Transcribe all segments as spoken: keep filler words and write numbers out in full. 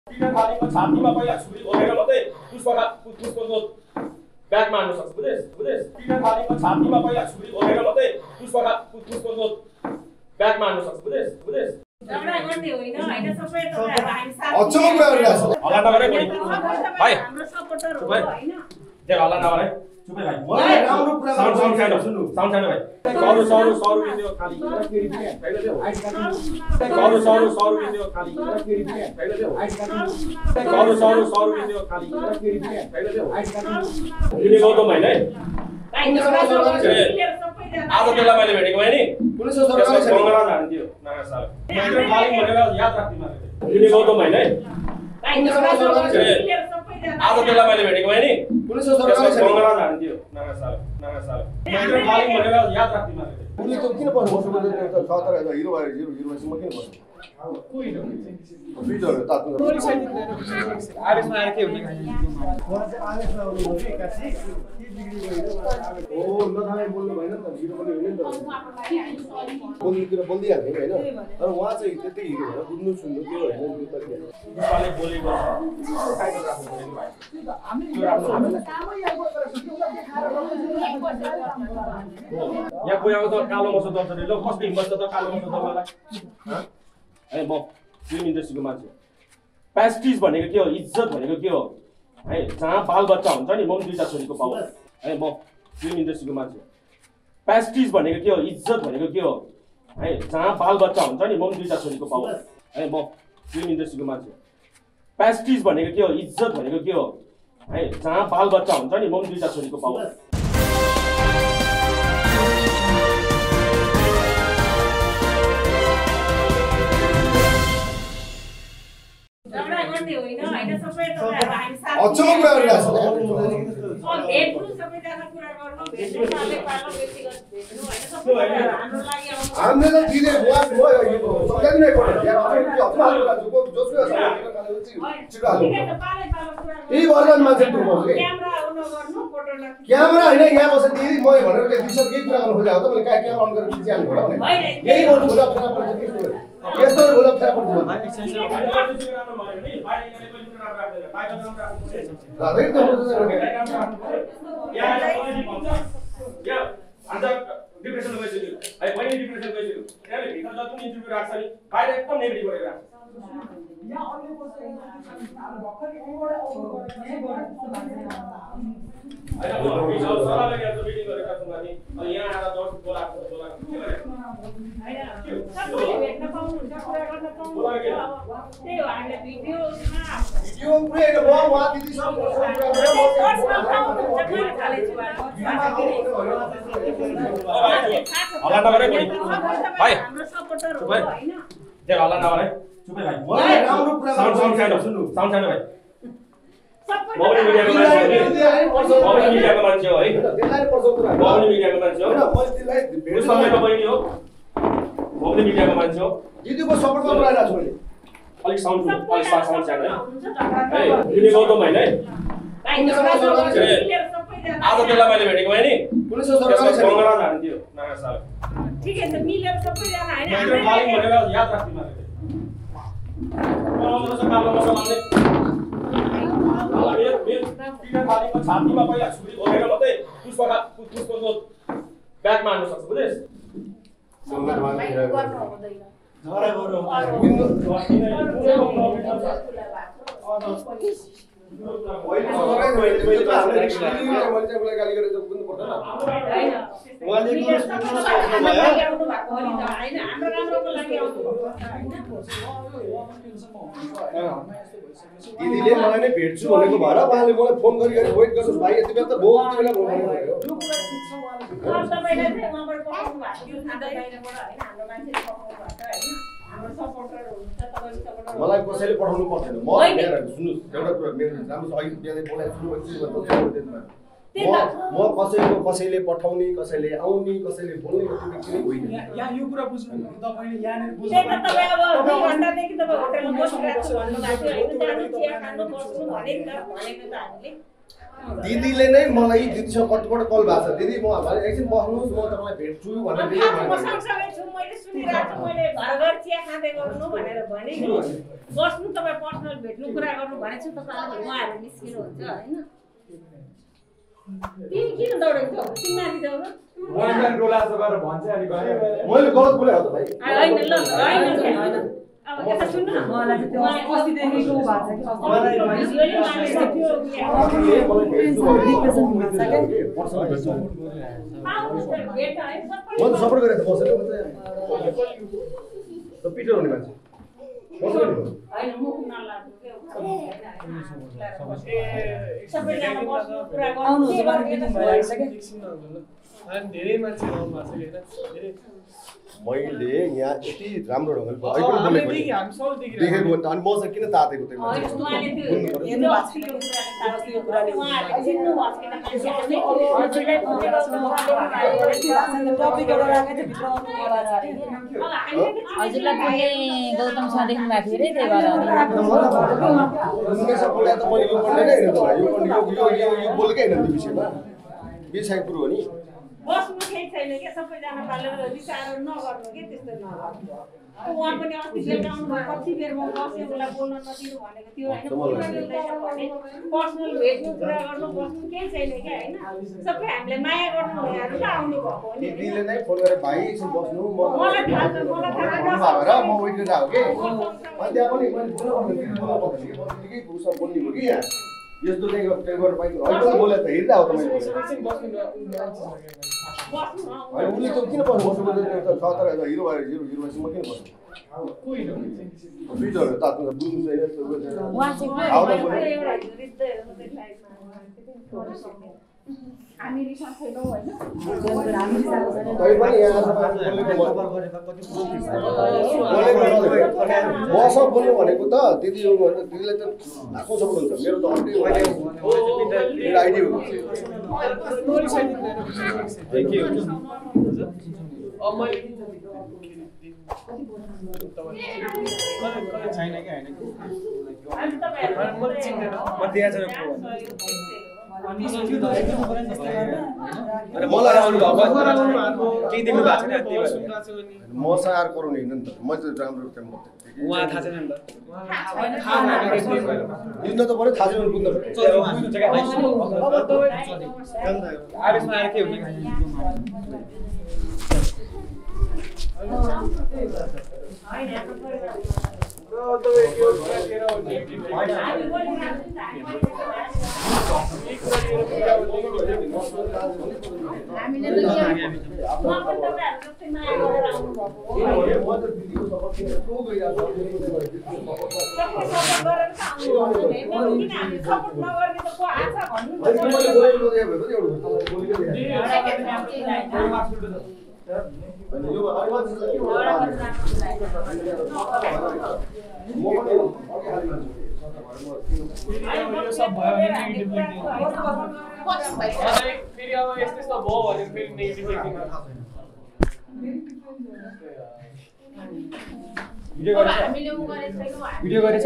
थालीको छातीमा पहिला छुरी घोलेर मात्रै पुष्पका पुष्पको ब्याग मार्न सक्छ बुझेस् बुझेस् पिना थालीको छातीमा पहिला छुरी घोलेर मात्रै पुष्पका पुष्पको ब्याग मार्न सक्छ बुझेस् बुझेस् झगडा गर्ने होइन हैन सबै तपाईहरु हामी साथ अचम्म कुरा गरिरहेछ हल्ला नगरे भाइ हाम्रो सपोर्टर हो हैन त्यो हल्ला नगरे चुपै भाइ मलाई राम्रो कुरा साउन्ड साउन्ड छैन सुन्नु साउन्ड छैन भाइ सरो सरो सरो दियो खाली सरो सरो सरो दियो खाली सरो सरो सरो दियो खाली दिने गौतम भाइ नै भाइ झगडा नगर्नु सबै आज बेला मैले भेटेको भए नि पुलिस सरकार छ बंगला झान्थ्यो नयाँ साल मेरो खाली भनेर याद राख्दिन दिने गौतम भाइ नै भाइ झगडा नगर्नु सबै आज बेला मैले भेटेको भए नि पुलिस सरकार छ बंगला झान्थ्यो नयाँ साल नयाँ साल मेरो खाली भनेर याद राख्दिन पुलिस त किन पर्छ बस्नु पर्छ त सतर हिरो भएर हिरो हिरो भएपछि म किन बस्नु कोही न बिजहरू तात्नु पुलिस आदेशमा आएर के हुन्छ उहाँ चाहिँ आदेशमा आउनु हो नि काशी के बिग्री गयो ओ नथाले बोल्नु भएन नि त हिरो पनि होइन नि त बोल्नु कुरा बोल्दिहाल्ने हैन तर उहाँ चाहिँ त्यतै हिरो भएर बुझ्नु सुन्नु त्यो हैन त्यो तरिका पुष्पाले बोलेको काइदो राख्नु पर्यो भाइ यहाँ कोही आउँदा कालो मसो दर्छ रे ल कस्तो हिम्मत छ त कालो मसो दर्नलाई ह ए म फिल्म इन्डस्ट्रीको मान्छे प्यास्टिज भनेको के हो इज्जत भनेको के हो है जहाँ बाल बच्चा हुन्छ नि म पनि दुईटा छोरीको बाउ है म फिल्म इन्डस्ट्रीको मान्छे प्यास्टिज भनेको के हो इज्जत भनेको के हो है जहाँ बाल बच्चा हुन्छ नि म पनि दुईटा छोरीको बाउ है म फिल्म इन्डस्ट्रीको मान्छे प्यास्टिज भनेको के हो इज्जत भनेको के हो है जहाँ बाल बच्चा हुन्छ नि म पनि दुईटा छोरीको बाउ झगडा गर्ने होइन हैन सबै तपाईहरु हामी साथ अचम्म कुरा गरिरहेछ अब भेट्नु सबैजना कुरा गर्नु भेट्नु साथै पार्न व्यक्तिगत भेट्नु हैन सबै हाम्रो लागि आउनु हामीले त दिने बुवा म सम्झाइदिनै पर्यो यार अब त्यो हप्ता हाल्नु जो जोसुकै छ छिटो हाल्नु पाले पालो कुरा गर्नु यही वर्गन मान्छे टु हो के क्यामेरा अन गर्नु फोटो लाग्नु क्यामेरा हैन यहाँ बसेर दिदी म भनेर के दिसर के कुरा गर्नु खोजेको त मैले काय क्यामेरा अन गरेर खिचिहाल्नु होला भने यही गर्नु खोजा फेरा पर्छ के यस्तो खोजा फेरा पर्छ दादै त हुन्छ या आज डिप्रेसन गइसक्यो है पनि डिप्रेसन गइसक्यो त्यसले भित्र जति पनि इन्टरभ्यु राख्छ नि बाहिर एकदम नेगेटिभ भएर राख्छ यहाँ अन्य पर्छ हामी भर्खर ओभर ओभर हैन म सल्लाह गरेर मिटिङ गरेका छौँ अनि यहाँ आएर दर्शक बोलाएको बोलाएको के गरेको हैन सबैले भेट्न पाउनुहुन्छ कुरा गर्न पाउनुहुन्छ त्यही हो हामीले भिडियोमा भिडियो पुरै हैन म वहाँ दिदी सब हल्ला नगरे भाइ हाम्रो सपोर्टर हो हैन त्यो हल्ला नगरे चुपै भाइ मलाई राम्रो कुरा साउन्ड साउन्ड छैन सुन्नु साउन्ड छैन भाइ सबै मौनी मिडियाको मान्छे हो मौनी मिडियाको मान्छे हो है त्यसलाई पर्छ कुरा मौनी मिडियाको मान्छे हो हैन म त्यसलाई भेट्नु समयमा बहिनी हो मौनी मिडियाको मान्छे हो दिदीको सपोर्टमा बोलाइरा छु मैले अलिक साउन्ड अलिक साउन्ड छैन है दिने गौतम भाइ नै भाइ झगडा नगर्नु सबैजना आज बेला मैले भेटेको भए नि पुलिस सरकार छ बंगला झान्थ्यो नयाँ साल ठिकै छ मिलेर सबैजना हैन मेरो खाली भनेर याद राख्दिन मलाई कालो मसो लाउने थालीको छातीमा पहिला छुरी घोलेर मात्रै पुष्पका पुष्पको ब्याग मार्न सक्छ बुझेस् झगडा गर्नु मैले मैले हामीले चाहिँ गाली गरेर बुझ्नु पर्दैन हैन उहाँले हाम्रो लागि आउनु भएको हो नि त हैन हाम्रो राम्रोको लागि आउनु भएको हैन दिदीले मलाई नै भेट्छु भनेको भएर उहाँले मलाई फोन गरी गरी वेट गर्नुहोस् भाइ यति बेला त बहुत बेला फोन गर्नुभयो तपाईले चाहिँ उहाँबाट पठाउनु भएको थियो सादा बाहिरबाट हैन हाम्रो मान्छेले पठाउनु भएको हैन हाम्रो सपोर्टर हुनुहुन्छ तपाईले सपोर्टर मलाई कसैले पठाउनु पर्दैन म मेरो सुन्नुस् एउटा कुरा मेरो राम्रो अघि बिहानै बोलाएको छु म म कसैको कसैले पठाउने कसैले आउने कसैले बोल्ने त्यो व्यक्ति नै होइन यहाँ यो कुरा बुझ्नु तपाईले यहाँनिर बुझ्नु त्यही त तपाई अब दुई घण्टादेखि तपाई होटलमा बसिरहेको छु भन्नु भएको थियो हैन जानु चिया खानु बस्नु भने नि त भनेको त हामीले दिदीले नै मलाई दिदीसँग कतिपल्ट कल भएको छ दिदी म एकछिन बस्नुहोस् म तपाईँलाई भेट्छु भनेर दिदी म सँगसँगै छु मैले सुनिरहेको छु मैले घर घर चिया खाँदै गर्नु भनेर भने नि बस्नु तपाईँ पर्सनल भेट्नु कुरा गर्नु भनेको छु तपाईँले उहाँहरू निस्किनु हुन्छ होइन तिमी किन दौडेको तिमी माथि जाऊ मैले रोला जस्तो गरेर भन्छ अनि गरे मैले गलत बोले हो त भाइ होइन ल होइन होइन अब यता सुन्नु न मलाई चाहिँ त्यो अस्तिदेखिको भएको छ कि मलाई भिडियोले मानेको थियो भेट है म त सपोर्ट गरेर बसेको म त पिटर हुने मान्छे होइन मुख नलाग्नु के सबैजना बस्नु कुरा गर्नु आउनुहुन्छ बारे मिटिङ भइसक्यो अनि धेरै मान्छे आउनु भएको छ हैन धेरै मैले यहाँ यति राम्रो ढङ्गले हामी देखि हामी सब देखिरहेको देखेको भने त अनि मसँग किन तातेको त्यो होइन मान्छे उहाँले त्यो हेर्नु अस्तिको कुराले उहाँहरूले चिन्नु भएको छैन टपिक एउटा राखेको थियो भित्र आउनु होला अरे हजुरलाई पुग्ने गौतम सर देख्नु भएको थियो अरे त्यही भएर उन्नाइस सौ बोले त मैले यो पढ्ने नै होइन त यो यो यो यो बोलेकै होइन त्यो विषयमा विषय कुरो हो नि बस्नु केही छैन क्या सबैजना पालेर विचार नगर्नु के त्यस्तो नगर्नु उहाँ पनि अस्ति बेलुका आउनुभयो कति बेर म बसेँ उसलाई बोल्न नदिनु भनेको थियो होइन पर्सनल भेट्नु कुरा गर्नु बस्नु केही छैन क्या होइन सबै हामीले माया गर्नु हुनेहरू त आउनु भएको हो नि दिदीले नै फोन गरेर भाइ एकछिन बस्नु म मलाई थाहा छ मलाई थाहा छ र म वेट गरेर आएको के अनि त्यहाँ पनि मैले बोल्नुपर्ने उसमा बोल्ने हो कि यहाँ यस्तो चाहिँ गरेर पाइन्छ अहिले बोले त हेर्दा हो त मैले एकछिन बस्नु बस्नु होइन उसले त किन बस्नु बस्नु सत्र हिरो भएर हिरो हिरो भएपछि म किन बस्नु कोही न पिटरहरू तात्नु बुझ्नु छैन उहाँ चाहिँ एउटा रित्दै हेर्नु त्यसलाई हामी रिसाएको छैनौँ होइन तै पनि यहाँ मसँग बोल्नु भनेको त दिदी हो भने दिदीलाई त लाखौँ सपोर्ट हुन्छ मेरो त अर्कै मेरो आइडी हो थ्याङ्क यू अब मैले छैन कि होइन म चिन्दैन म त्यहाँ छैन अनि त्यो त एकदम परेन जस्तो गरेर अनि मलाई आउनु भएको केही देख्नु भएको छैन त्यही भएर म सार गराउने होइन नि त म चाहिँ राम्रो काम गर्थेँ उहाँ थाहा छैन नि त बुझ्न त पऱ्यो थाहा छैन बुझ्न आवेशमा आएर के हुन्छ फेरि अब यस्तो यस्तो भयो भने फेरि नेगेटिभ भिडियो गरेछ भिडियो गरेछ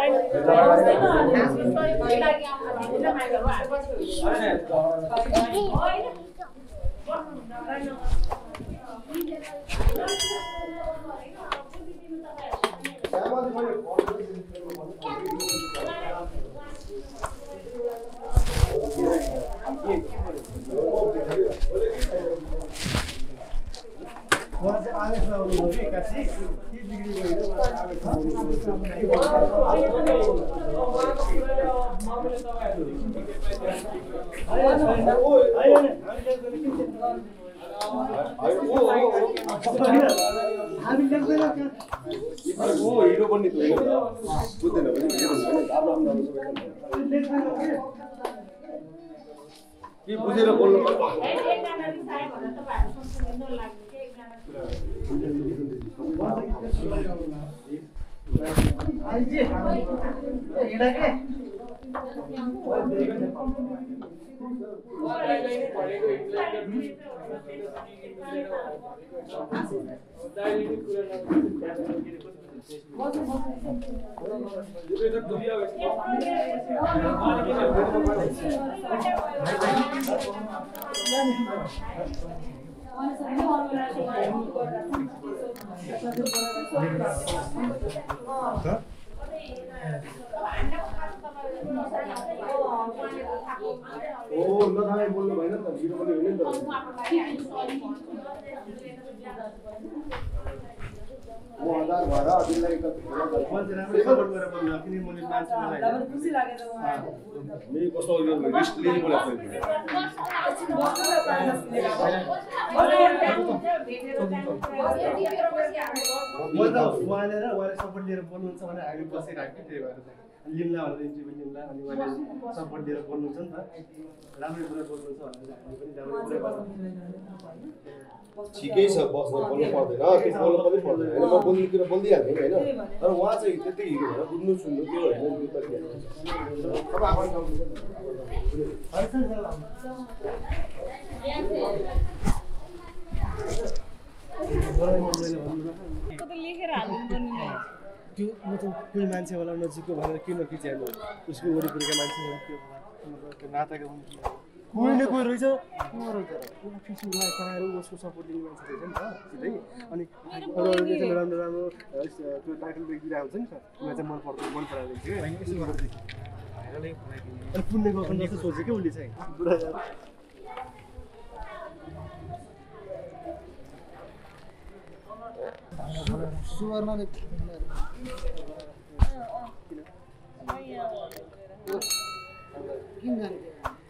हिरो बन्ने त होइन बुझ्दैन भने के बुझेर बोल्नु ओ ल थाहा बोल्नु भएन त भिडियो पनि हुने नि त म हजार भएर अझैलाई त मान्छे राम्रो सपोर्ट गरेर बोल्नु किन मैले मान्छेलाई labai खुसी लाग्यो त उहाँ मेरो कस्तो रिस्क लिने बोलेको म त उहाँले र उहाँले सपोर्ट लिएर बोल्नुहुन्छ भने हामी बसिरहेको त्यही भएर लिम्ला भनेर इन्टरभ्यू लिम्ला अनि उहाँले सपोर्ट लिएर बोल्नुहुन्छ नि त राम्रै कुरा बोल्नुहुन्छ भनेर हामी पनि राम्रै कुरा ठिकै छ बस्न बोल्नु पर्दैन त्यो बोल्नु पनि पर्दैन हैन म बोल्ने कुरा बोल्दिहाल्ने हैन तर उहाँ चाहिँ त्यतै हिँड्यो भने बुझ्नु सुन्नु त्यो हैन त्यो त अब आफै लेखेर हाल्नु पर्ने त्यो मतलब कोही मान्छे होला नजिकको भनेर किन खिच्यानु उसको वरिपरिका मान्छेहरू त्यो त्यो नाताको कोही न कोही रहेछ कराएर उसको सपोर्ट दिने मान्छे रहेछ नि त सिधै अनि अरूले चाहिँ राम्रो राम्रो त्यो टाइटल देखिरहेको हुन्छ नि त मलाई चाहिँ मन पर्छ मन पराएको थियो अनि पुण्य गएको जस्तो सोच्यो क्या उसले चाहिँ बुढा सुवर्णले किन जाने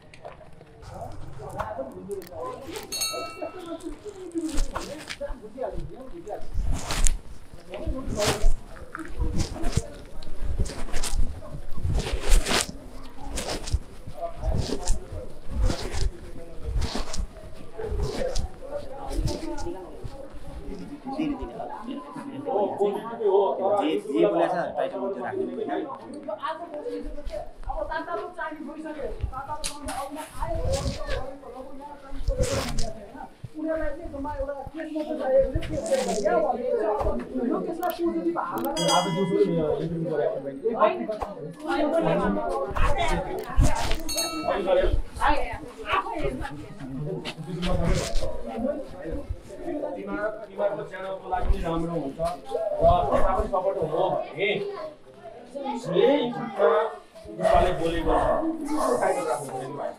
जे बोलेछ टाइटल चाहिँ राख्नु हैन अब तातालो चाहिँ भइसक्यो तातालो आउन आयो उनीहरूलाई चाहिँ जम्मा एउटा केस मात्र चाहिएको केस यो केसलाई पोजिटिभ हाल्न आज दोस्रो इन्टरभ्यु गरेको तिमीहरूको च्यानलको लागि पनि राम्रो हुन्छ र तपाईँ पनि सपोर्ट हो भने जे इन्टरभ्युमा उसले बोलेको छ टाइटल राख्नु पर्यो भाइ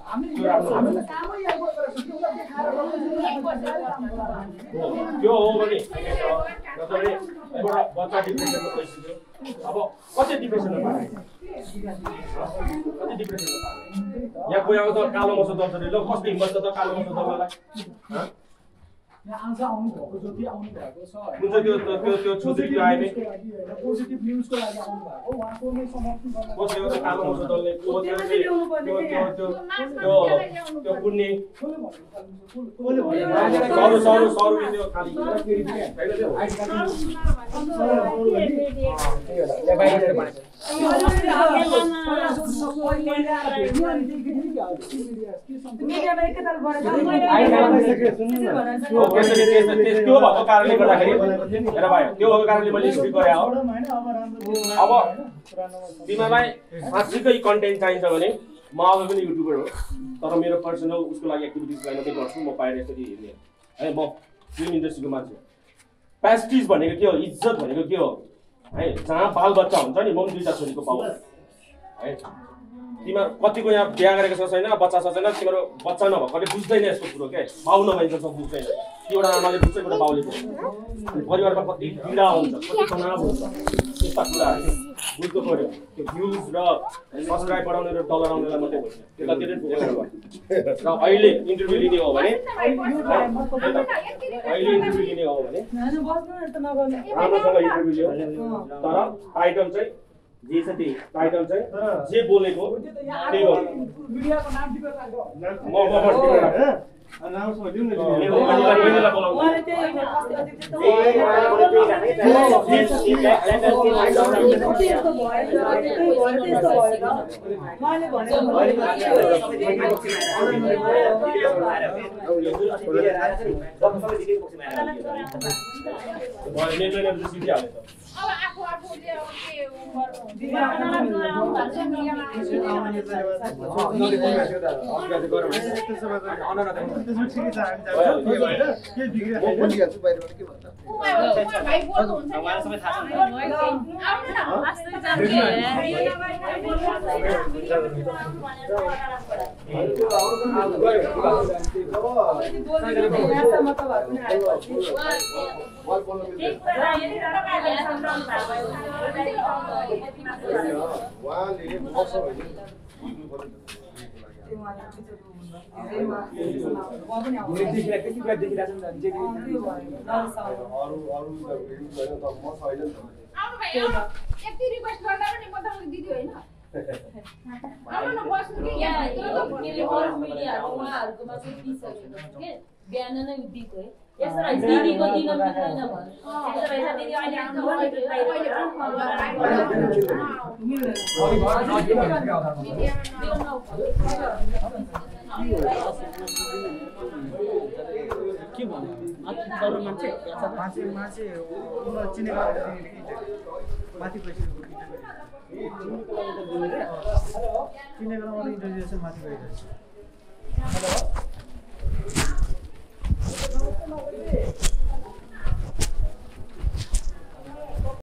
त्यो हो भने जसरी एउटा बच्चा डिप्रेसनमा गइसक्यो अब कति डिप्रेसनमा पारे कति डिप्रेसनमा पारे यहाँ कोही आउँछ कालो मसो दर्छ ल कस्तो हिम्मत छ त कालो मसो दर्नलाई आज आउनु भएको जति आउनु भएको छ कुन चाहिँ त्यो त्यो त्यो छोरी आए नि पोजिटिभ न्युजको लागि आउनु भएको उहाँको नै समर्थन गर्न कसले त कालो मसो दल्ने त्यो त्यो त्यो त्यो त्यो पुण्य सरो सरो सरो त्यो खाली त्यसरी त्यस त्यो भएको कारणले गर्दाखेरि हेर भाइ त्यो भएको कारणले मैले स्पिक गरे हो अब तिमीलाई साँच्चीकै कन्टेन्ट चाहिन्छ भने म अब पनि युट्युबर हो तर मेरो पर्सनल उसको लागि एक्टिभिटिजलाई मात्रै गर्छु म बाहिर यसरी हेर्ने है म फिल्म इन्डस्ट्रीको मान्छे प्यास्टिज भनेको के हो इज्जत भनेको के हो है जहाँ बाल बच्चा हुन्छ नि म पनि दुईवटा छोरीको पाउ है तिमीहरू कतिको यहाँ बिहा गरेको छ छैन बच्चा छ छैन तिमीहरू बच्चा नभएकोले बुझ्दैन यस्तो कुरो के बाउ नभइन्छ सब बुझ्दैन एउटा आमाले बुझ्छ एउटा बाउले बुझ्छ परिवारमा कति पीडा हुन्छ कति तनाव हुन्छ त्यस्ता कुराहरू बुझ्नु पऱ्यो त्यो भ्युज र सब्सक्राइब बढाउने र डलर आउनेलाई मात्रै बुझ्छ त्यसलाई धेरै बुझेर भयो र अहिले इन्टरभ्यू लिने हो भने अहिले इन्टरभ्यू लिने हो भने राम्रोसँग इन्टरभ्यू लियो तर टाइटल चाहिँ जे छ त्यही टाइटल चाहिँ जे बोलेको त्यही हो मिडियाको नाम टिपेर राख्दो म म राम्रोसँग दिउँ न मेरो बहिनीलाई बहिनीलाई बोलाउनु उहाँले चाहिँ अस्ति अस्ति त्यस्तो ए मैले त्यही भने त्यस्तो भयो त्यस्तो भयो मैले भनेको अब आफू आफूले अब के भाइ बोल्नु हुन्छ सबै थाहा छ यति रिक्वेस्ट गर्दा पनि म त दिदी होइन आउनु न बस्नु कि यहाँ उहाँहरूकोमा चाहिँ पिसकेको छ के बिहान नै दिएको है यसो दिदीको दिन मिल्दैन भन्नु यसो रहेछ दिदी अहिले के भन्नु अरू मान्छे मान्छे मान्छे उनीहरू चिनेको माथि पैसा चिनेको इन्टरभ्यू माथि गइरहेको छ